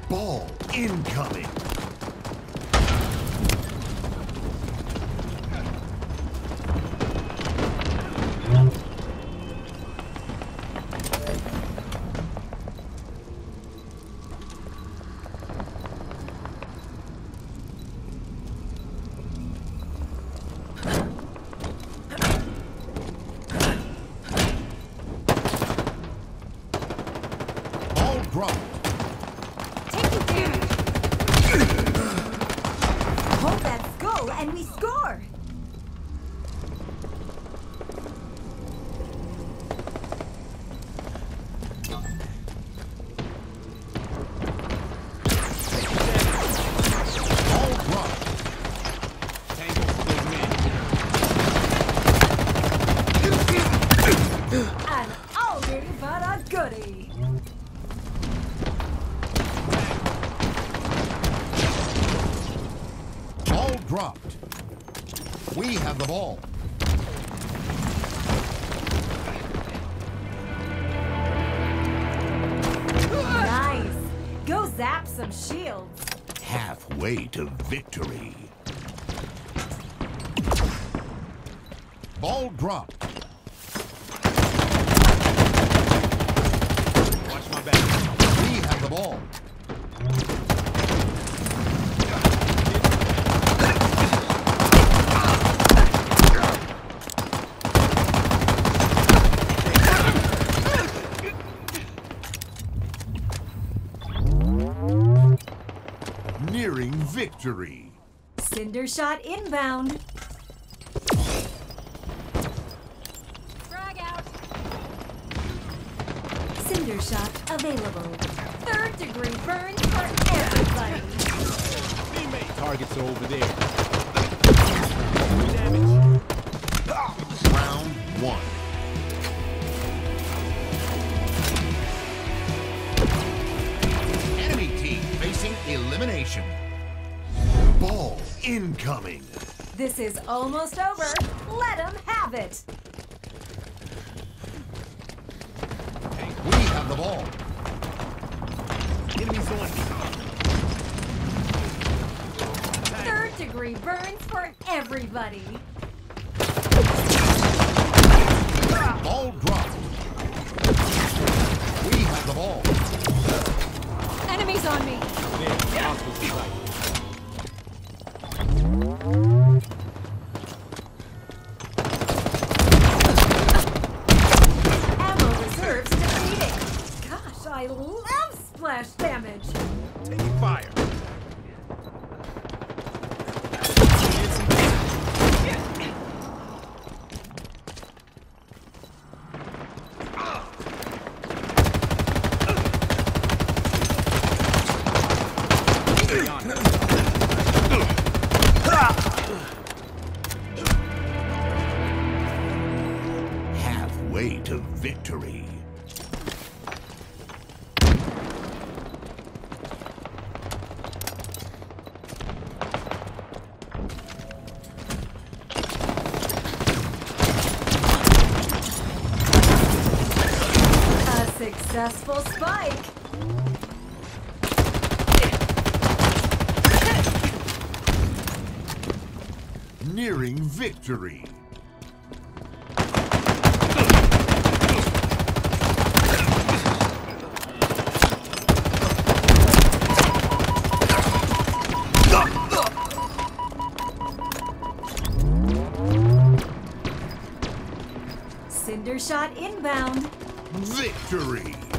Ball incoming. Ball dropped. Taking damage. Hold that skull and we score. Ball dropped. An oldie but a goodie. Ball dropped. We have the ball. Nice. Go zap some shields. Halfway to victory. Ball dropped. Watch my back. We have the ball. Nearing victory. Cinder shot inbound. Frag out. Cinder shot available. Third degree burns for everybody. Targets are over there. Damage. Round one. Enemy team facing elimination. Ball incoming. This is almost over. Let them have it. We have the ball. Enemies on me. Third degree burns for everybody. Ball dropped. We have the ball. Enemies on me. There, hostiles in sight. Ammo reserves depleting. Gosh, I love splash damage. Taking fire. Halfway to victory. A successful spike. Nearing victory. Cinder shot inbound. Victory.